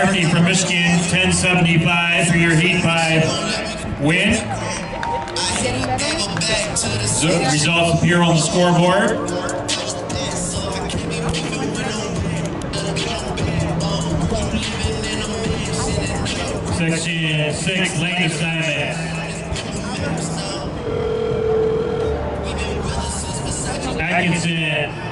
McCarthy from Michigan, 1075 for your heat 5 win. The results appear on the scoreboard. Section 6 lane assignment. Atkinson